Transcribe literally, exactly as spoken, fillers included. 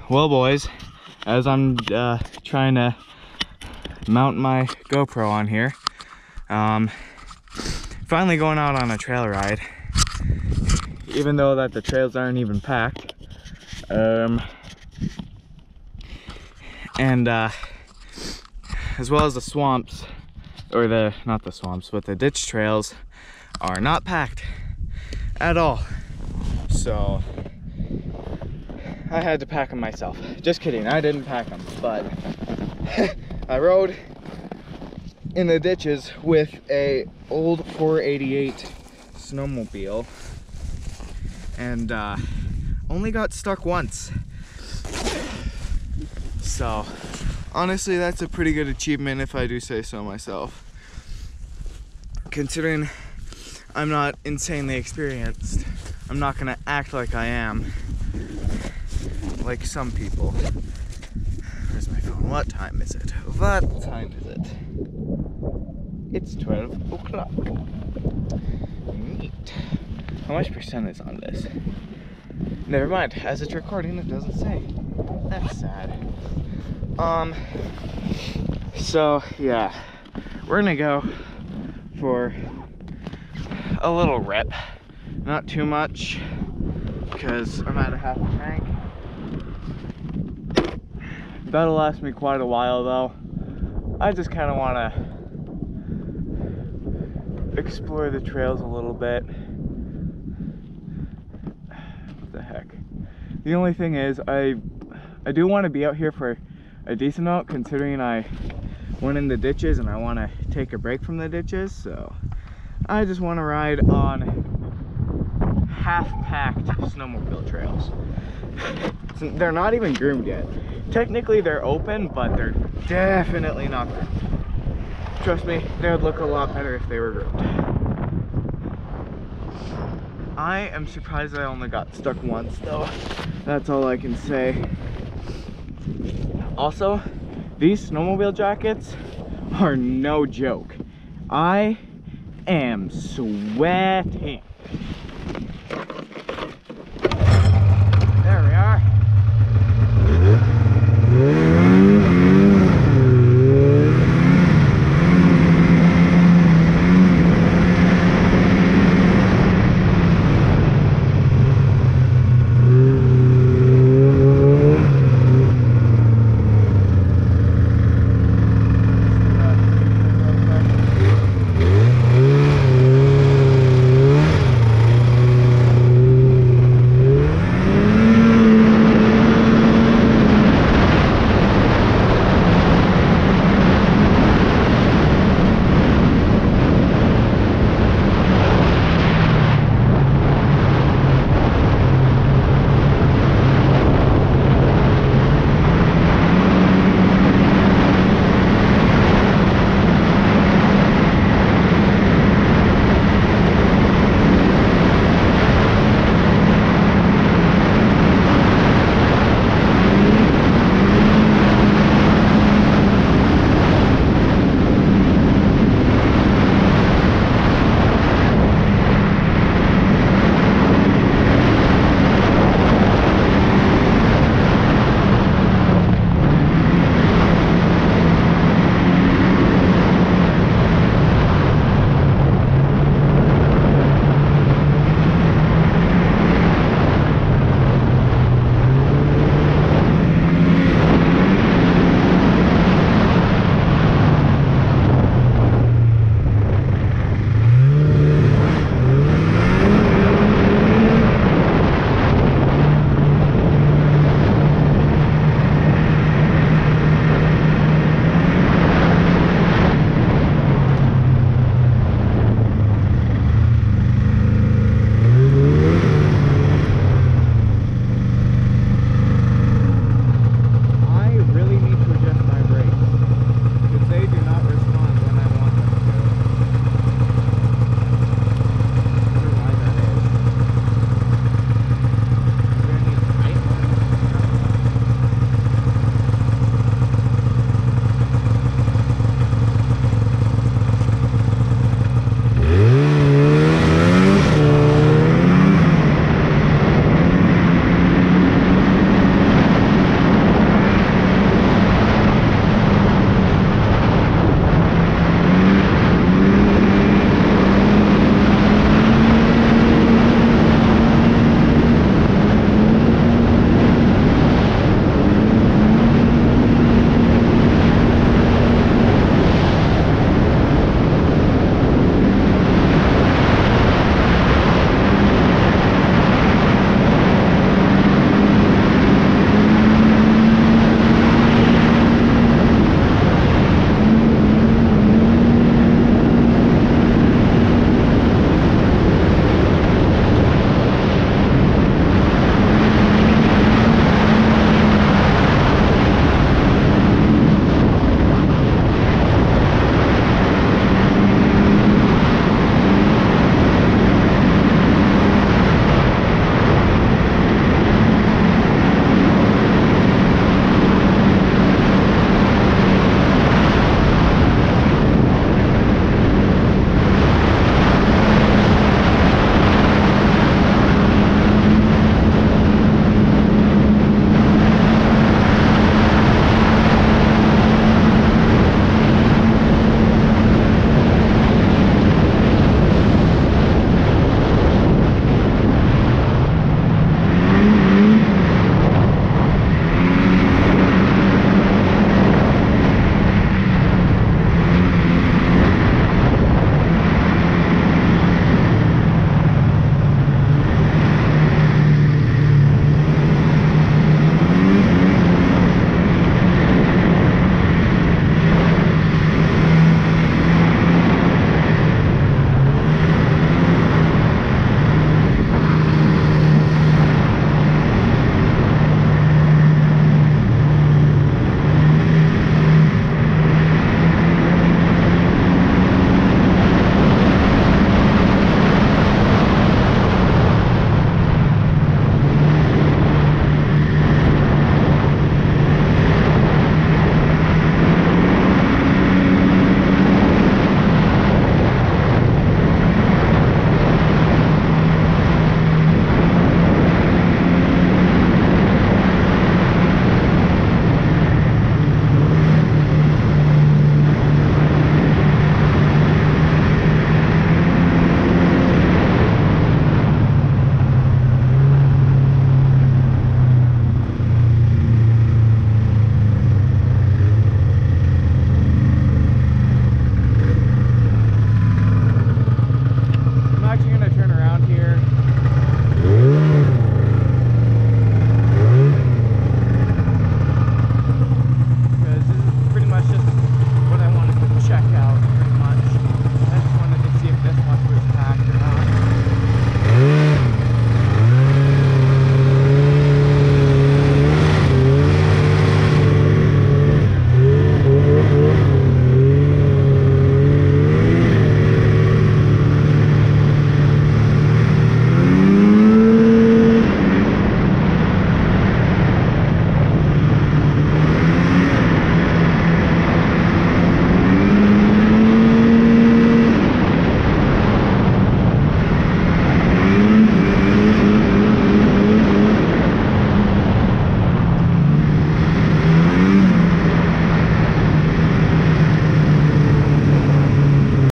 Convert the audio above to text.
Well, boys, as I'm uh, trying to mount my GoPro on here, um, finally going out on a trail ride, even though that the trails aren't even packed. Um, and uh, as well as the swamps, or the, not the swamps, but the ditch trails are not packed at all. So I had to pack them myself. Just kidding, I didn't pack them, but I rode in the ditches with a old four eighty-eight snowmobile and uh, only got stuck once. So honestly, that's a pretty good achievement if I do say so myself, considering I'm not insanely experienced. I'm not gonna act like I am, like some people. Where's my phone? What time is it? What time is it? It's twelve o'clock. Neat. How much percent is on this? Never mind, as it's recording it doesn't say. That's sad. Um, so yeah, we're gonna go for a little rip. Not too much, because I'm at a half a tank. That'll last me quite a while though. I just kind of want to explore the trails a little bit. What the heck? The only thing is, I I do want to be out here for a decent amount, considering I went in the ditches and I want to take a break from the ditches. So I just want to ride on half-packed snowmobile trails. They're not even groomed yet. Technically they're open, but they're definitely not groomed. Trust me, they would look a lot better if they were groomed. I am surprised I only got stuck once though. That's all I can say. Also, these snowmobile jackets are no joke. I am sweating.